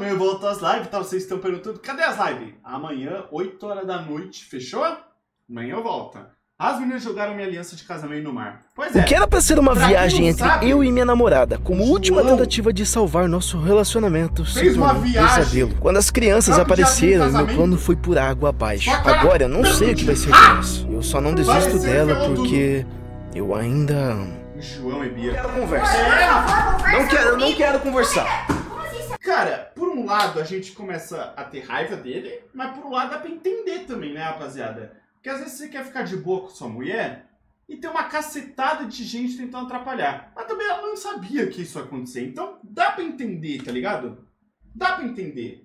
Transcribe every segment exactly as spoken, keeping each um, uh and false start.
amanhã eu volto às lives, tá? Vocês estão perguntando, cadê as lives? Amanhã, oito horas da noite, fechou? Amanhã eu volto. As meninas jogaram minha aliança de casamento no mar. Pois é. O que era pra ser uma pra viagem entre sabe, eu e minha namorada, como João última tentativa de salvar nosso relacionamento, se fez uma tornou um viagem. pesadelo. Quando as crianças Não, apareceram, já meu plano foi por água abaixo. Só que ela- Agora eu não sei o que vai ser disso. Eu só não desisto Pareceu dela que eu porque eu ainda amo. João e Bia. Quero conversa. É, Não quero, não quero conversar. cara, por um lado a gente começa a ter raiva dele, mas por um lado dá pra entender também, né, rapaziada? Porque às vezes você quer ficar de boa com sua mulher e tem uma cacetada de gente tentando atrapalhar. Mas também ela não sabia que isso ia acontecer. Então dá pra entender, tá ligado? Dá pra entender.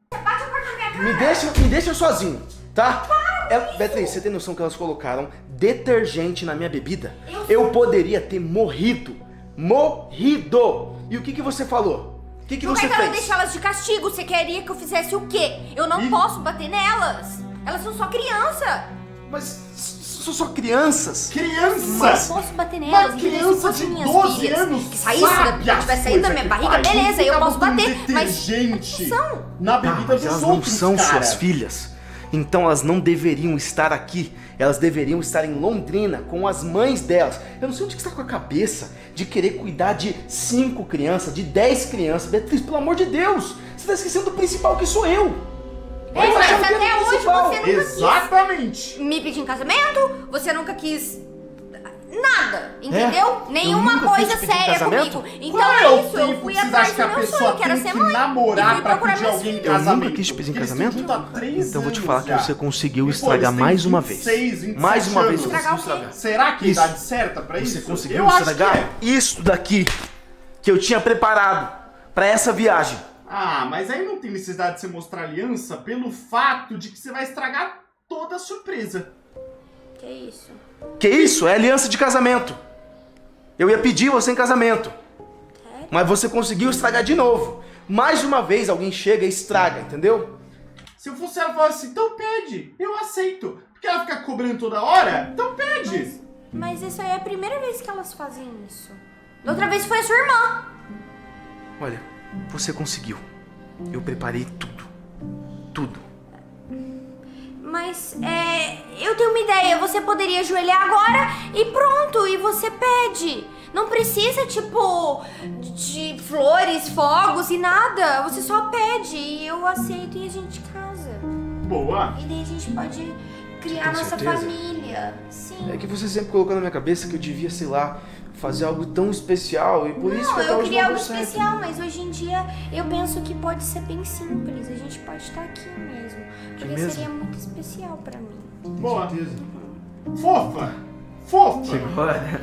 Me deixa, me deixa sozinho, tá? Ela, Beatriz, você tem noção que elas colocaram detergente na minha bebida? Eu poderia ter morrido. Morrido! E o que que você falou? O que que Não você quero fez? deixá-las de castigo. Você queria que eu fizesse o quê? Eu não Ih. posso bater nelas. Elas são só criança. Mas são só crianças. Crianças! Eu posso bater nelas. Uma entendeu? Se criança fossem de minhas doze filhas, anos que saísse da, sabe que as tivesse saído da coisas minha que barriga, faz. beleza, Não eu fica posso botando bater, mas detergente são. na Tá, bebida mas dos elas não outros, são cara. suas filhas. Então elas não deveriam estar aqui. Elas deveriam estar em Londrina com as mães delas. Eu não sei onde que você está com a cabeça de querer cuidar de cinco crianças, de dez crianças. Beatriz, pelo amor de Deus, você está esquecendo do principal que sou eu. Ei, mas achando que é até o hoje principal. você nunca Exatamente! quis me pedir em casamento, você nunca quis nada, entendeu? Eu Nenhuma nunca quis coisa te pedir em séria casamento? comigo. Então Qual é é o isso, eu tempo fui que vocês atrás acham que do a meu pessoa sonho, que era tem ser que mãe. E namorar fui pra procurar pedir minhas alguém em filhas. Eu casamento? nunca quis te pedir em Eles casamento? têm junto há três Então vou te anos falar que já. você conseguiu E, pô, estragar eles têm mais uma vez. vinte e seis, vinte e Mais sete uma vez anos. você Estragar conseguiu o quê? estragar. Será que é a Isso. idade certa pra isso? Você conseguiu Eu acho que estragar é. isso daqui que eu tinha preparado pra essa viagem. Ah, mas aí não tem necessidade de você mostrar aliança pelo fato de que você vai estragar toda a surpresa. Que isso? Que isso? É aliança de casamento. Eu ia pedir você em casamento. Sério? Mas você conseguiu estragar de novo. Mais uma vez alguém chega e estraga, entendeu? Se eu fosse ela, falar assim, então pede, eu aceito. Porque ela fica cobrando toda hora, então pede. Mas isso aí é a primeira vez que elas fazem isso. Da outra vez foi a sua irmã. Olha, você conseguiu. Eu preparei tudo. Tudo. Mas, é... eu tenho uma ideia. Você poderia ajoelhar agora e pronto. E você pede. Não precisa, tipo, de flores, fogos e nada. Você só pede e eu aceito e a gente casa. Boa. E daí a gente pode criar tem nossa certeza? família. Sim. É que você sempre colocou na minha cabeça que eu devia, sei lá, fazer algo tão especial. E por isso que Não, até eu hoje queria não algo deu certo. especial, mas hoje em dia eu penso que pode ser bem simples. A gente pode estar aqui mesmo. Porque mesmo? seria muito especial pra mim. Boa. Fofa. Fofa. Agora.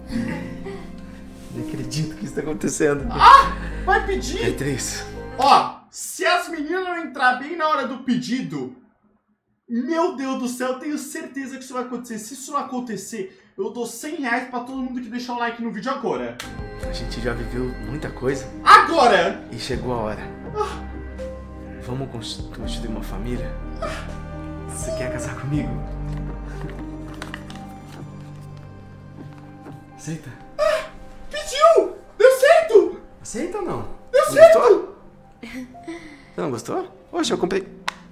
Não acredito que isso tá acontecendo. Ah, vai pedir. Beatriz. Ó, se as meninas não entrar bem na hora do pedido, meu Deus do céu, eu tenho certeza que isso vai acontecer. Se isso não acontecer, eu dou cem reais pra todo mundo que deixar o like no vídeo agora. A gente já viveu muita coisa Agora! e chegou a hora. Vamos constituir uma família? Você quer casar comigo? Aceita? Pediu! Deu certo! Aceita ou não? Deu Não certo! Gostou? Você não gostou? Poxa, eu comprei.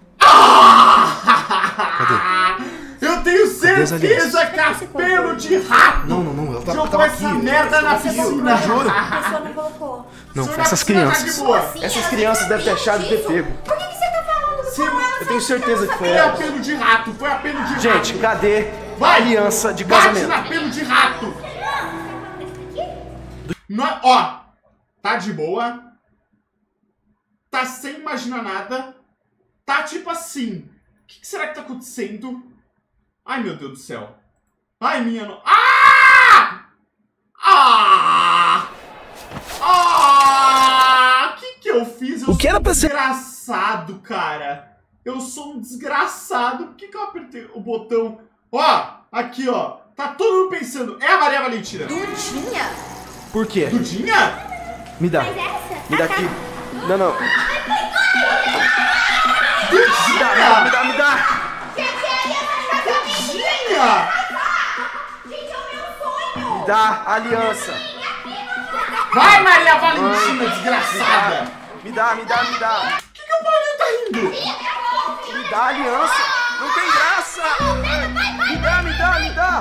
Cadê? Eu tenho Cadê as certeza alianças? que é pelo de rato! Não, não, não. Ela tá, Jogou tava essa aqui. merda na Você piscina! juro. A pessoa não colocou. Não, Senhor, foi essas na piscina tá crianças. de boa. Assim, Essas elas crianças devem ter achado de ter disso. pego. Por que, que você tá falando Sim, com elas? Eu tenho certeza que foi Foi ela. apelo de rato, foi apelo de rato! Gente, cadê Vai. a aliança de Bate casamento? na pelo de rato! Não é- ó, tá de boa. Tá sem imaginar nada. Tá tipo assim. O que, que será que tá acontecendo? Ai, meu Deus do céu. Ai, minha no... Ah! Ah! Ah! O que que eu fiz? Eu O que sou era um pra ser- desgraçado, cara. Eu sou um desgraçado. Por que que eu apertei o botão? Ó, aqui, ó. Tá todo mundo pensando. É a Maria Valentina. Dudinha? Por quê? Dudinha? Me dá. Mas essa? Me dá aqui. Não, não. Me Dudinha! dá, me dá, me dá. Dudinha! Gente, é o meu sonho! Dá a aliança. Vai, Maria Valentina, desgraçada! Me dá, me dá, me dá. O que, que o Paulinho tá rindo? Me dá a aliança. Não tem graça. Me dá, me dá, me dá.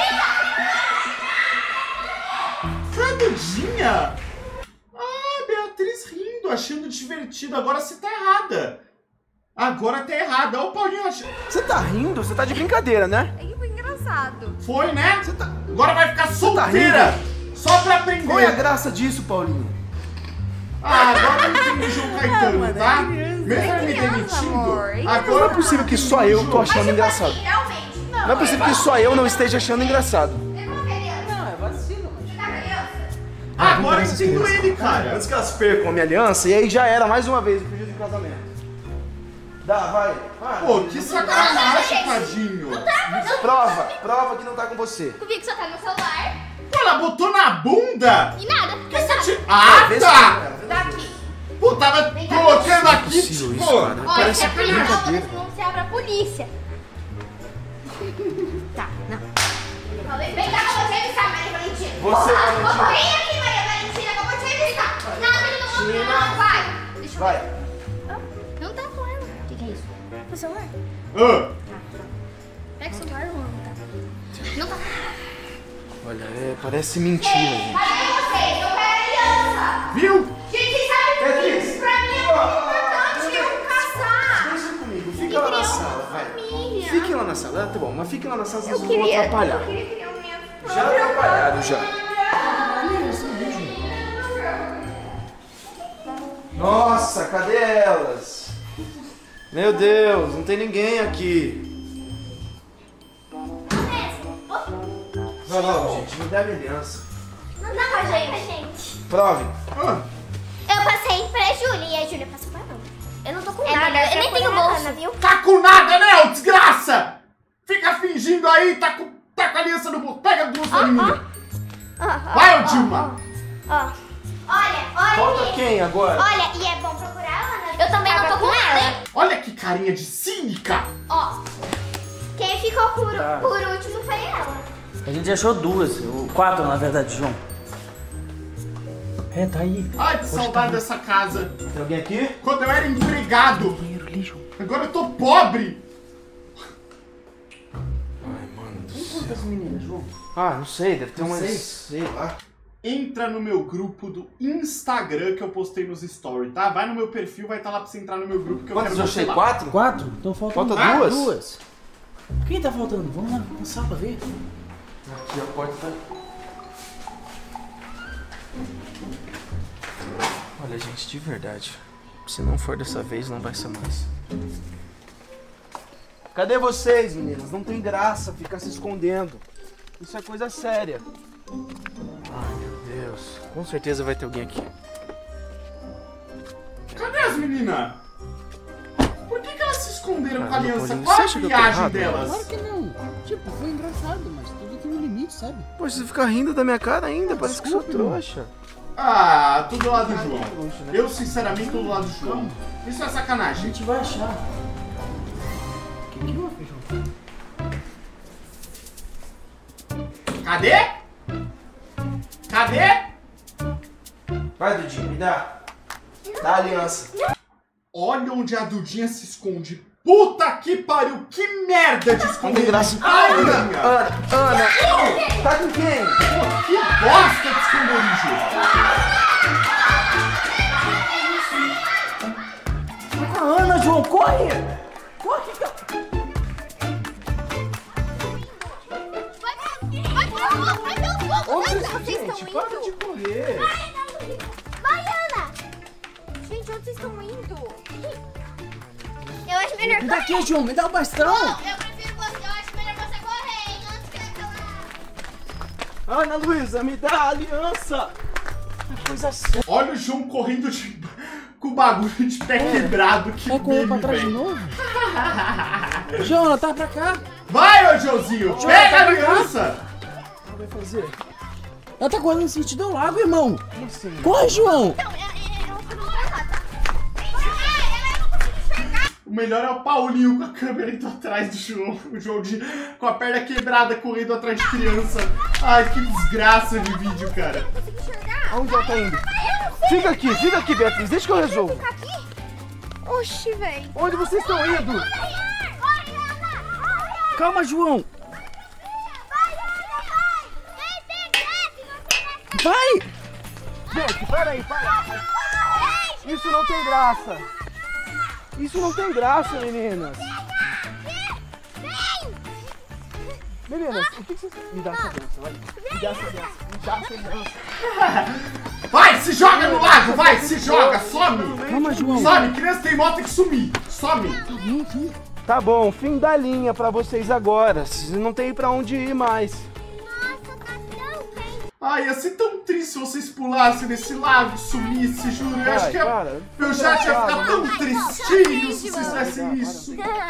Foi a Dudinha? Ah, Beatriz rindo, achando divertido. Agora você tá errada. Agora tá errada. Olha o Paulinho achando. Você tá rindo? Você tá de brincadeira, né? É que foi engraçado. Foi, né? Você tá... Agora vai ficar solteira. Só pra aprender. Qual é a graça disso, Paulinho? Ah, agora eu entendi o João Caetano, mano, é tá? criança. Mesmo É ele me criança, demitindo, amor. É agora Não é possível que só eu tô achando engraçado. Realmente, não. Não é possível que só eu não esteja achando engraçado. Não, é vacilo, mano. Agora eu entendo ele, cara. Antes que elas percam a minha aliança, e aí já era mais uma vez o pedido de casamento. Dá, vai. vai. Pô, que sacanagem, tadinho. Prova, prova que não tá com você. Comigo só tá no celular. Pô, ela botou na bunda? E nada. Que você te... Ah, Vê se tá! não Daqui. Pô, tava colocando aqui, possível tipo... isso, cara. Olha, Parece se é pra brincadeira. não, vou denunciar pra polícia. Tá, não. Vem cá que eu vou te revistar, Maria Valentina. Você, Valentina. Vem aqui, Maria Valentina, que eu vou te revistar. Não, não, não, não, não, vai. Deixa eu Vai. ver. Não tá com ela. O que, que é isso? O celular? Ah, Pega o celular ou não tá? Não tá. Olha, é, parece mentira, gente. Cadê vocês? Eu quero aliança. viu? Gente, vocês sabem que Beatriz. isso pra mim é muito importante eu casar. Deixa comigo, fica lá na sala, vai. Família. Fique lá na sala, tá bom, mas fique lá na sala, senão Eu vocês vão queria, atrapalhar. eu queria criar minha Já atrapalharam, já. Nossa, cadê elas? Meu Deus, não tem ninguém aqui. Não, não, gente, me dá minha aliança. Não dá pra gente, gente. Prove. Ah, Eu passei pra Júlia e a Júlia passou pra mim. Eu não tô com É nada. verdade, Eu nem é tenho coisa bolsa, bacana, viu? tá com nada, né, ô desgraça? Fica fingindo aí, tá com, tá com a aliança no bolso. Pega duas pra mim. Vai, ô Dilma. Ó, olha, olha Falta aqui. quem agora? Olha, e é bom procurar ela, né? Eu também não tô com ela, hein? Olha que carinha de cínica. Ó, quem ficou por, Tá. por último foi ela. A gente achou duas, ou quatro na verdade, João. É, tá aí. Ai, que saudade dessa casa. Tem alguém aqui? Quando eu era empregado. Banheiro lixo. Agora eu tô pobre. Ai, mano do céu. Quantas meninas, João? Ah, não sei, deve ter Não umas... sei. sei lá. Entra no meu grupo do Instagram que eu postei nos stories, tá? Vai no meu perfil, vai estar lá pra você entrar no meu grupo que eu Quantas quero eu você achei? lá. Quatro? Quatro? Então falta Falta Ah, duas? duas. Quem tá faltando? Vamos lá na sala ver. Aqui a porta tá... Olha, gente, de verdade. Se não for dessa vez, não vai ser mais. Cadê vocês, meninas? Não tem graça ficar se escondendo. Isso é coisa séria. Ai, meu Deus. Com certeza vai ter alguém aqui. Cadê as meninas? Por que, que elas se esconderam Ah, com a aliança? Paulinho, Qual você a acha que eu tô viagem errado, delas? Claro que não. Tipo, foi engraçado, mas tudo tem um limite, sabe? Poxa, você fica rindo da minha cara ainda, parece que sou trouxa. Ah, tô do lado do João. trouxa, né? Eu, sinceramente, tô do lado do João. Isso é A sacanagem. gente vai achar. O que que houve, João? Cadê? Cadê? Vai, Dudinho, me dá. Dá a aliança. Olha onde a Dudinha se esconde. Puta que pariu, que merda de Não esconder. tem graça. Ai, Ana, Ana. Ana, Ana. Tá com quem? Pô, que bosta de esconderijo. Vai com a Ana, João, corre! Corre, cara! Vai, vai, vai, vai, Onde vai, vocês vai, gente? estão Para indo? de correr. Vai, Ana! Gente, onde vocês estão indo? Eu acho melhor Me dá aqui, João, me dá o bastão! Eu prefiro você, eu acho melhor você correr, hein, antes que aquela... Ana Luísa, me dá a aliança. Que coisa séria. Olha o João correndo de... com o bagulho de pé quebrado. Que Vai correr pra meme, trás de velho. novo? João, ela tá pra cá. Vai, ô Joãozinho, pega a aliança. O que vai fazer? Ela tá correndo no sentido do lago, irmão. Como assim? Corre, João! Não, eu, eu, eu não vou passar, tá? É, eu não consigo enxergar. O melhor é o Paulinho com a câmera indo atrás do João. O João de... com a perna quebrada correndo atrás de criança. Ai, que desgraça de vídeo, cara. Eu não consigo enxergar. Aonde ela tá indo? Eu não sei. Fica aqui, fica aqui, Beatriz. Deixa que eu resolvo. Ficar aqui? Oxi, velho. Onde vocês estão indo? Calma, João. Vai! Gente, para aí, para. Isso não tem graça. Isso não tem graça, meninas. Meninas, o que vocês... Me dá essa dança, vai. Me dá essa dança. Me dá essa dança. Vai, se joga no lago, vai, se joga, some. Calma, João. Some, criança tem moto tem que sumir. Some. Tá bom, fim da linha pra vocês agora. Vocês não tem pra onde ir mais. Ai, ia ser tão triste se vocês pulassem nesse lago, sumissem, juro. Eu acho Vai, que eu, para. eu já tinha Para, ficado tão para. tristinho se Para, vocês fizessem isso.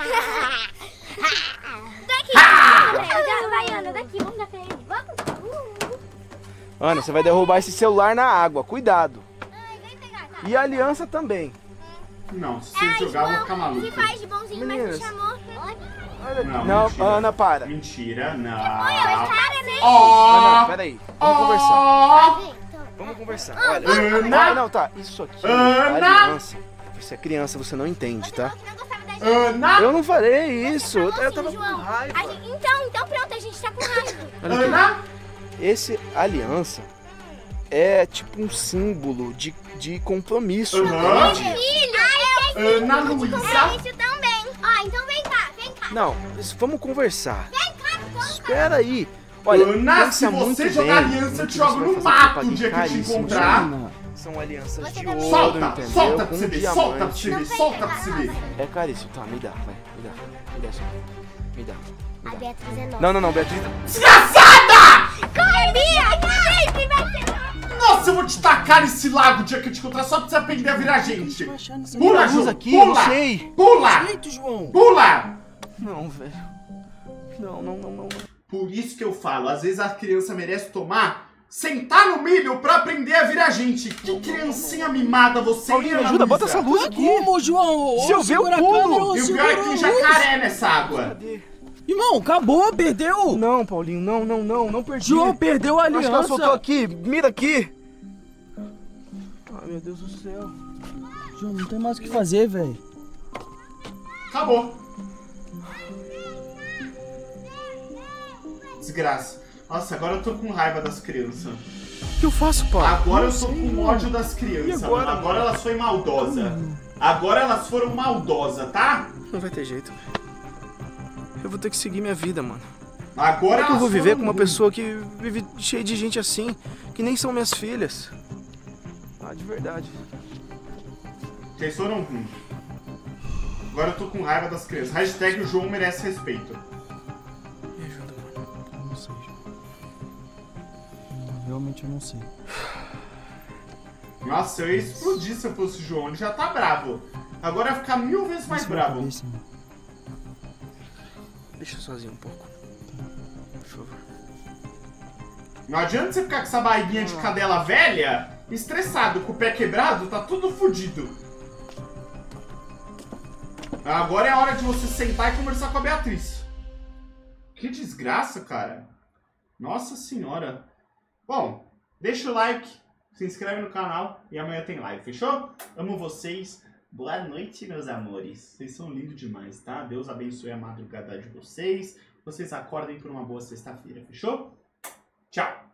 Daqui. Vai, Ana, daqui. Vamos dar pra ele. Vamos. Ana, você vai derrubar esse celular na água. Cuidado. Ai, vem pegar, tá? E a aliança também. Não, se vocês jogar, eu vou ficar maluco. Se faz de bonzinho, mas Meninas. me chamou. Não, Não, mentira. Ana, para. Mentira, não. Cara, né? Ó, Ana, peraí. Vamos conversar. ó. Vamos conversar. Olha. Ana. Ah, não, tá. Isso aqui. Ana. Aliança. Você é criança, você não entende, tá? Não gostava da gente. Ana, Eu não falei isso. Eu, eu tava com João. raiva. A gente- Então, então pronto, a gente tá com raiva. Olha aqui. Ana. Esse aliança é tipo um símbolo de, de compromisso. Aham. entende? Filho, Ana Luísa. isso também. Ó, então vem cá, vem cá. Não, isso- vamos conversar. Vem cá, vamos. Espera aí. Olha, Ana, se pensa muito você jogar bem aliança, eu no te que você jogo vai no fazer mato pra o dia que eu te caríssimo. encontrar. Ana. São alianças Você de também. ouro, Solta, entendeu? solta pra Com você ver, diamante. solta pra você ver, solta pra você ver. É caríssimo, tá, me dá, vai, me dá, me dá isso aqui, me dá. A Beatriz é nossa. Não, não, não, Beatriz. Desgraçada! Corre, Bia! Sempre vai ser. Nossa, eu vou te tacar nesse lago o dia que eu te encontrar só pra você aprender a virar gente. Baixar nessa Pula, luz Ju, aqui, eu pula, não sei. pula, jeito, João. pula. Não, velho. Não, não, não, não. Por isso que eu falo, às vezes a criança merece tomar, sentar no milho pra aprender a virar gente. Que criancinha mimada você Paulinho, é, me ajuda, bota Luísa. essa luz aqui. Como, João? Se eu Ou ver, eu segura a pulo. câmera, ou E o segura pior é que tem a luz. jacaré nessa água. Cadê? Irmão, acabou, perdeu. Não, Paulinho, não, não, não, não perdi. João perdeu a Acho que ela aliança. soltou aqui, mira aqui. Ai, meu Deus do céu. João, não tem mais o que fazer, velho. Acabou. Desgraça. Nossa, agora eu tô com raiva das crianças. O que eu faço, pai? Agora eu Não tô sei, com mano. ódio das crianças. E agora, mano. Agora mano? elas foram maldosas. Agora elas foram maldosas, tá? Não vai ter jeito. Eu vou ter que seguir minha vida, mano. Agora Como é que eu elas vou viver foram com uma ruim. pessoa que vive cheia de gente assim, que nem são minhas filhas? Ah, de verdade. Vocês foram ruins. Agora eu tô com raiva das crianças. Hashtag o João merece respeito. Me ajuda, mano. Eu não sei, João. Não, realmente eu não sei. Nossa, eu ia explodir se eu fosse o João. Ele já tá bravo. Agora vai ficar mil vezes mais Desce minha bravo. cabeça, irmão. Deixa eu sozinho um pouco. Por favor. Não adianta você ficar com essa barriguinha de cadela velha, estressado, com o pé quebrado, tá tudo fudido. Agora é a hora de você sentar e conversar com a Beatriz. Que desgraça, cara. Nossa senhora. Bom, deixa o like, se inscreve no canal e amanhã tem live, fechou? Amo vocês. Boa noite, meus amores. Vocês são lindos demais, tá? Deus abençoe a madrugada de vocês. Vocês acordem por uma boa sexta-feira, fechou? Tchau!